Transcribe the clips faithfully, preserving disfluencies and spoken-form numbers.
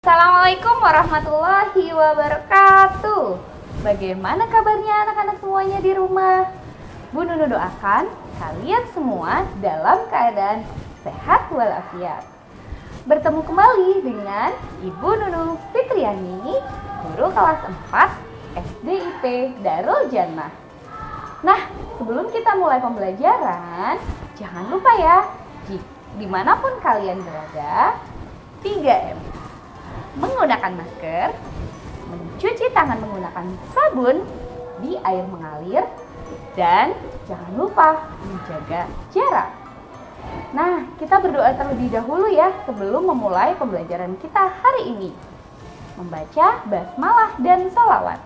Assalamualaikum warahmatullahi wabarakatuh. Bagaimana kabarnya anak-anak semuanya di rumah? Bu Nunu doakan kalian semua dalam keadaan sehat walafiat. Bertemu kembali dengan Ibu Nunu Fitriani, guru kelas empat S D I P Darul Jannah. Nah, sebelum kita mulai pembelajaran, jangan lupa ya, dimanapun kalian berada, tiga M. Menggunakan masker, mencuci tangan menggunakan sabun di air mengalir, dan jangan lupa menjaga jarak. Nah, kita berdoa terlebih dahulu ya sebelum memulai pembelajaran kita hari ini. Membaca basmalah dan sholawat.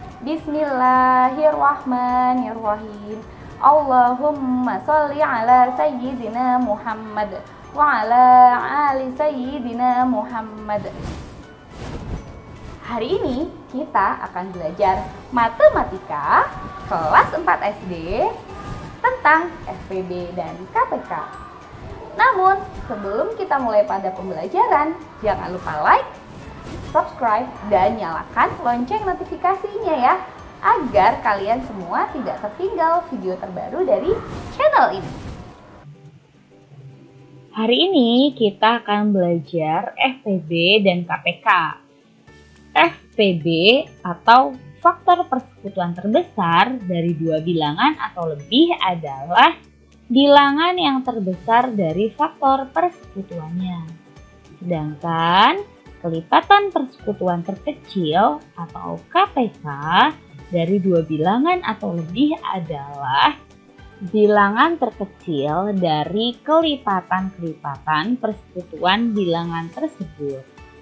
Bismillahirrahmanirrahim. Allahumma sholli ala sayyidina Muhammad wa ala ali sayyidina Muhammad. Hari ini kita akan belajar matematika kelas empat S D tentang F P B dan K P K. Namun, sebelum kita mulai pada pembelajaran, jangan lupa like, subscribe, dan nyalakan lonceng notifikasinya ya, agar kalian semua tidak tertinggal video terbaru dari channel ini. Hari ini kita akan belajar F P B dan K P K. F P B atau faktor persekutuan terbesar dari dua bilangan atau lebih adalah bilangan yang terbesar dari faktor persekutuannya. Sedangkan kelipatan persekutuan terkecil atau K P K dari dua bilangan atau lebih adalah bilangan terkecil dari kelipatan-kelipatan persekutuan bilangan tersebut.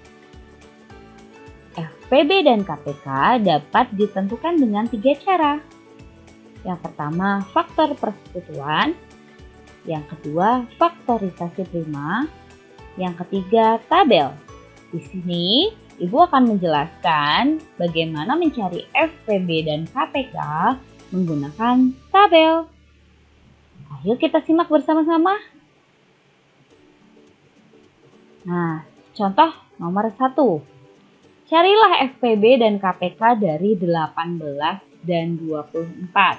F P B dan K P K dapat ditentukan dengan tiga cara. Yang pertama, faktor persekutuan. Yang kedua, faktorisasi prima. Yang ketiga, tabel. Di sini, Ibu akan menjelaskan bagaimana mencari F P B dan K P K menggunakan tabel. Ayo kita simak bersama-sama. Nah, contoh nomor satu. Carilah F P B dan K P K dari delapan belas dan dua puluh empat.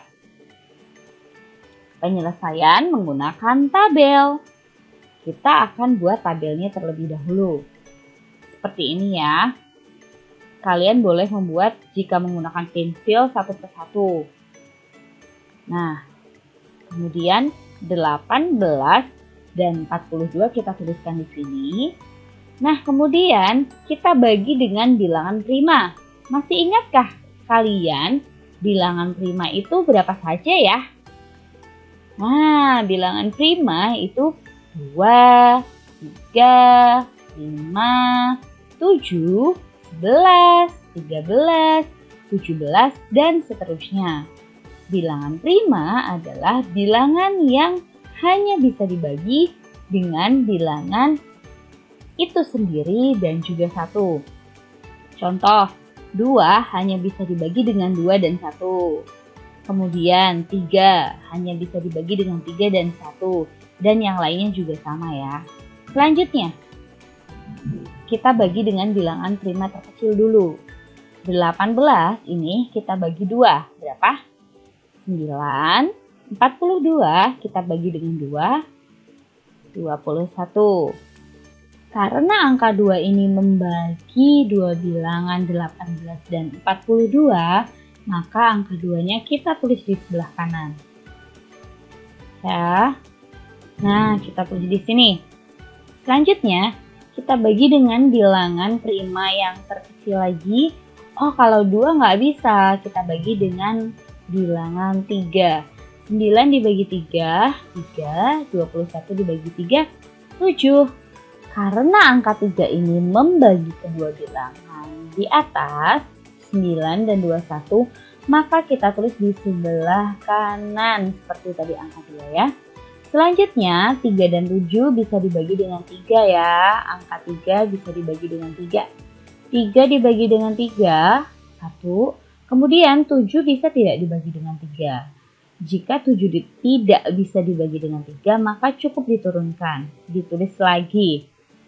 Penyelesaian menggunakan tabel. Kita akan buat tabelnya terlebih dahulu. Seperti ini ya. Kalian boleh membuat jika menggunakan pensil satu persatu. Nah, kemudian delapan belas dan empat puluh dua kita tuliskan di sini. Nah, kemudian kita bagi dengan bilangan prima. Masih ingatkah kalian bilangan prima itu berapa saja ya? Nah, bilangan prima itu dua, tiga, lima, tujuh, sebelas, tiga belas, tujuh belas, dan seterusnya. Bilangan prima adalah bilangan yang hanya bisa dibagi dengan bilangan itu sendiri dan juga satu. Contoh, dua hanya bisa dibagi dengan dua dan satu. Kemudian tiga hanya bisa dibagi dengan tiga dan satu. Dan yang lainnya juga sama ya. Selanjutnya, kita bagi dengan bilangan prima terkecil dulu. delapan belas ini kita bagi dua. Berapa? sembilan. empat puluh dua kita bagi dengan dua. dua puluh satu. Karena angka dua ini membagi dua bilangan delapan belas dan empat puluh dua, maka angka dua-nya kita tulis di sebelah kanan. Ya. Nah, kita tulis di sini. Selanjutnya, kita bagi dengan bilangan prima yang terkecil lagi. Oh, kalau dua nggak bisa, kita bagi dengan bilangan tiga. sembilan dibagi tiga, tiga. dua puluh satu dibagi tiga, tujuh. Karena angka tiga ini membagi kedua bilangan di atas, sembilan dan dua puluh satu, maka kita tulis di sebelah kanan seperti tadi angka dua ya. Selanjutnya, tiga dan tujuh bisa dibagi dengan tiga ya. Angka tiga bisa dibagi dengan tiga. tiga dibagi dengan tiga, satu. Kemudian tujuh bisa tidak dibagi dengan tiga. Jika tujuh di, tidak bisa dibagi dengan tiga, maka cukup diturunkan. Ditulis lagi.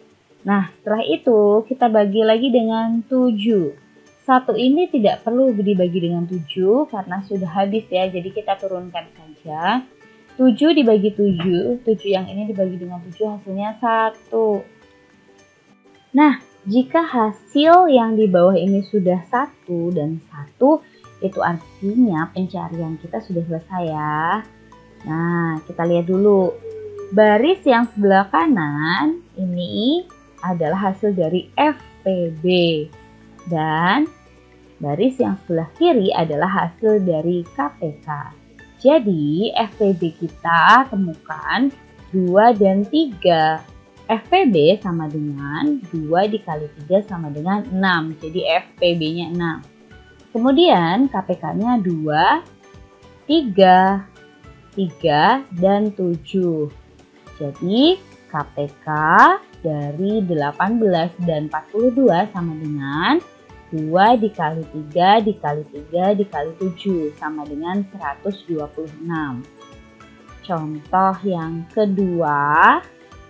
Nah, setelah itu kita bagi lagi dengan tujuh. Satu ini tidak perlu dibagi dengan tujuh karena sudah habis ya, jadi kita turunkan saja. tujuh dibagi tujuh, tujuh yang ini dibagi dengan tujuh hasilnya satu. Nah, jika hasil yang di bawah ini sudah satu dan satu, itu artinya pencarian kita sudah selesai ya. Nah, kita lihat dulu. Baris yang sebelah kanan ini adalah hasil dari F P B. Dan baris yang sebelah kiri adalah hasil dari K P K. Jadi F P B kita temukan dua dan tiga. F P B sama dengan dua dikali tiga sama dengan enam. Jadi F P B-nya enam. Kemudian K P K-nya dua, tiga, tiga, dan tujuh. Jadi K P K dari delapan belas dan empat puluh dua sama dengan dua dikali tiga dikali tiga dikali tujuh sama dengan seratus dua puluh enam. Contoh yang kedua.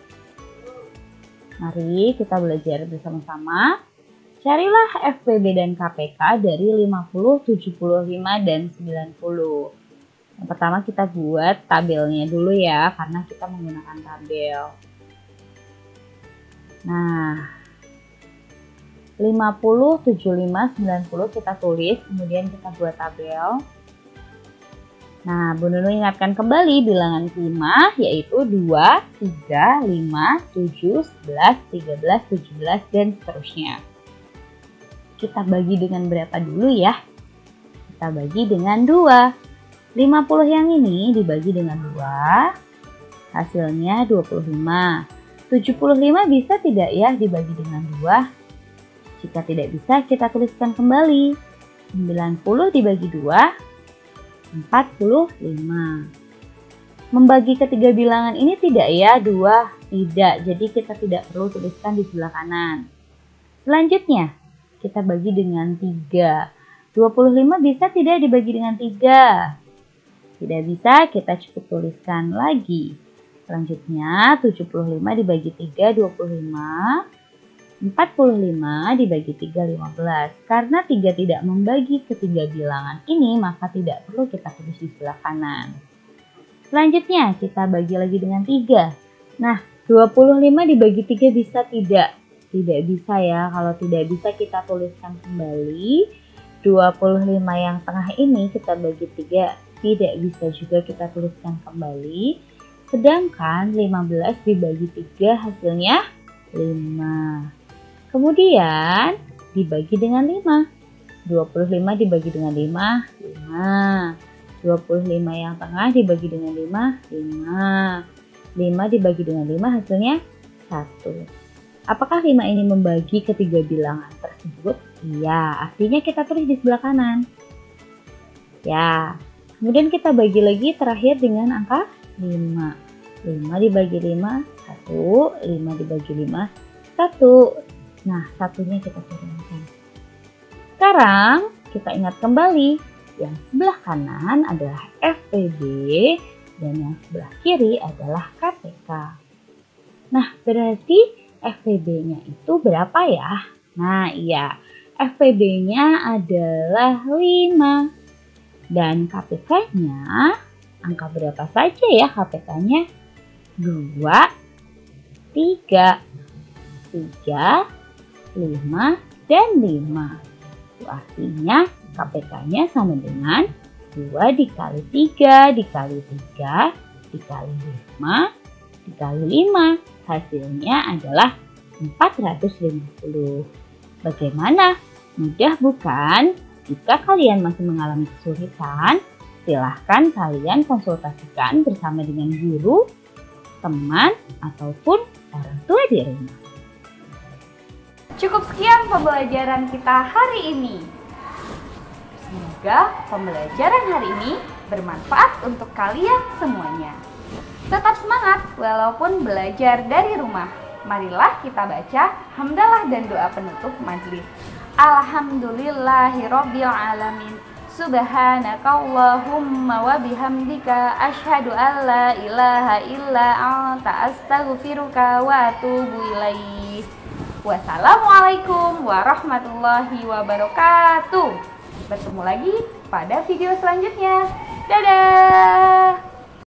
Mari kita belajar bersama-sama. Carilah F P B dan K P K dari lima puluh, tujuh puluh lima, dan sembilan puluh. Yang pertama kita buat tabelnya dulu ya, karena kita menggunakan tabel. Nah, lima puluh, tujuh puluh lima, sembilan puluh kita tulis, kemudian kita buat tabel. Nah, Bu Nunu ingatkan kembali bilangan lima, yaitu dua, tiga, lima, tujuh, sebelas, tiga belas, tujuh belas, dan seterusnya. Kita bagi dengan berapa dulu ya? Kita bagi dengan dua. lima puluh yang ini dibagi dengan dua, hasilnya dua puluh lima. tujuh puluh lima bisa tidak ya dibagi dengan dua? Jika tidak bisa, kita tuliskan kembali. sembilan puluh dibagi dua, empat puluh lima. Membagi ketiga bilangan ini tidak ya? dua, tidak. Jadi kita tidak perlu tuliskan di sebelah kanan. Selanjutnya, kita bagi dengan tiga. dua puluh lima bisa tidak dibagi dengan tiga? Tidak bisa, kita cukup tuliskan lagi. Selanjutnya, tujuh puluh lima dibagi tiga, dua puluh lima. empat puluh lima dibagi tiga, lima belas. Karena tiga tidak membagi ketiga bilangan ini, maka tidak perlu kita tulis di sebelah kanan. Selanjutnya, kita bagi lagi dengan tiga. Nah, dua puluh lima dibagi tiga bisa tidak? Tidak bisa ya. Kalau tidak bisa, kita tuliskan kembali. dua puluh lima yang tengah ini kita bagi tiga. Tidak bisa juga kita tuliskan kembali. Sedangkan lima belas dibagi tiga hasilnya lima. Kemudian dibagi dengan lima. dua puluh lima dibagi dengan lima, lima. dua puluh lima yang tengah dibagi dengan lima, lima. lima dibagi dengan lima hasilnya satu. Apakah lima ini membagi ketiga bilangan tersebut? Iya, artinya kita tulis di sebelah kanan. Ya. Kemudian kita bagi lagi terakhir dengan angka lima. lima dibagi lima, satu. lima dibagi lima, satu. Nah, satunya kita turunkan. Sekarang kita ingat kembali. Yang sebelah kanan adalah F P B dan yang sebelah kiri adalah K P K. Nah, berarti F P B-nya itu berapa ya? Nah, iya. F P B-nya adalah lima. Dan K P K-nya, angka berapa saja ya K P K-nya? dua, tiga, tiga, lima, dan lima. Itu artinya K P K-nya sama dengan dua dikali tiga, dikali tiga, dikali lima, dikali lima. Hasilnya adalah empat ratus lima puluh. Bagaimana? Mudah bukan? Jika kalian masih mengalami kesulitan, silahkan kalian konsultasikan bersama dengan guru, teman, ataupun orang tua di rumah. Cukup sekian pembelajaran kita hari ini. Semoga pembelajaran hari ini bermanfaat untuk kalian semuanya. Tetap semangat walaupun belajar dari rumah. Marilah kita baca hamdalah dan doa penutup majelis. Alhamdulillahirabbil alamin. Subhanakallahumma wa bihamdika asyhadu an la ilaha illa anta astaghfiruka wa atubu ilaik. Wassalamualaikum warahmatullahi wabarakatuh. Bertemu lagi pada video selanjutnya. Dadah!